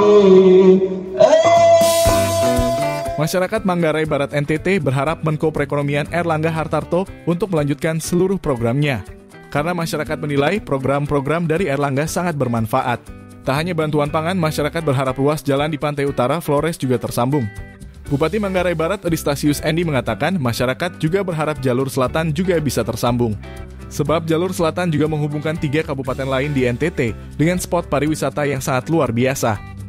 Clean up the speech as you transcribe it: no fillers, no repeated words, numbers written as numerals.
Masyarakat Manggarai Barat NTT berharap Menko Perekonomian Erlangga Hartarto untuk melanjutkan seluruh programnya. Karena masyarakat menilai program-program dari Erlangga sangat bermanfaat. Tak hanya bantuan pangan, masyarakat berharap ruas jalan di pantai utara Flores juga tersambung. Bupati Manggarai Barat Odistasius Endi mengatakan masyarakat juga berharap jalur selatan juga bisa tersambung. Sebab jalur selatan juga menghubungkan 3 kabupaten lain di NTT dengan spot pariwisata yang sangat luar biasa.